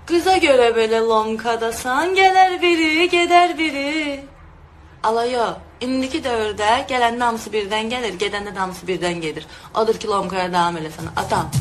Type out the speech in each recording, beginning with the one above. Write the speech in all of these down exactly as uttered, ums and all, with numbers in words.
Qıza görə belə lomkadasan, gələr biri, gedər biri. Alayo, indiki dövrdə gələndə hamısı birdən gəlir, gedəndə də hamısı birdən gedir. Odur ki, lomkaya devam eləsən, atam.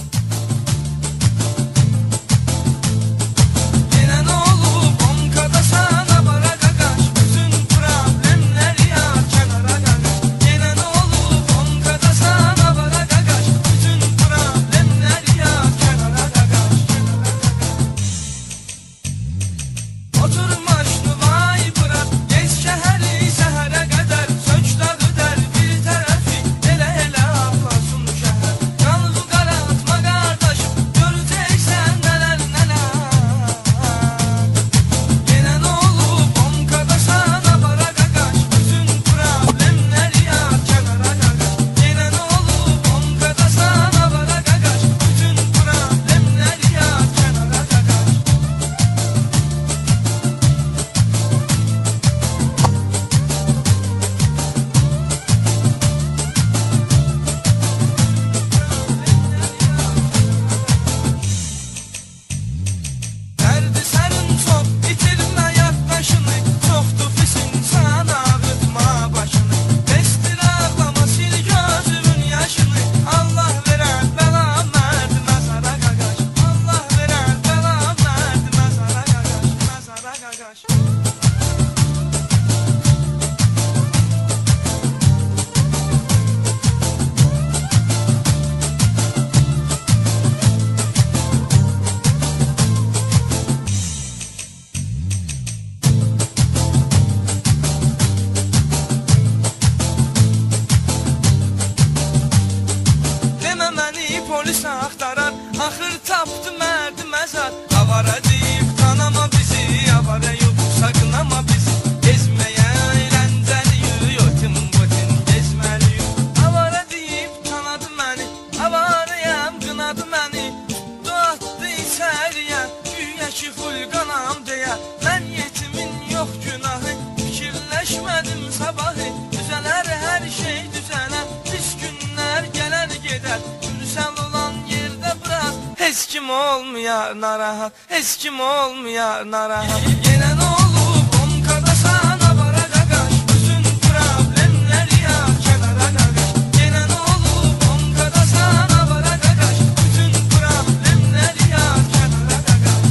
Kim olmuyor narahat, hiç kim olmuyor narahat. Gelen olup omkadasan abara gagaş, bütün problemleri ya kenara gagaş. Gelen olup omkadasan abara gagaş, bütün problemleri ya kenara gagaş.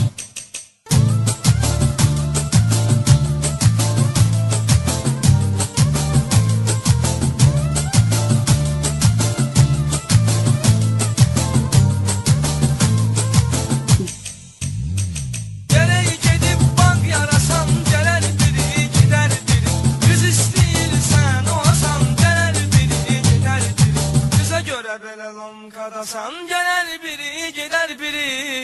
Belə lomkadasan, gələr biri, gedər biri.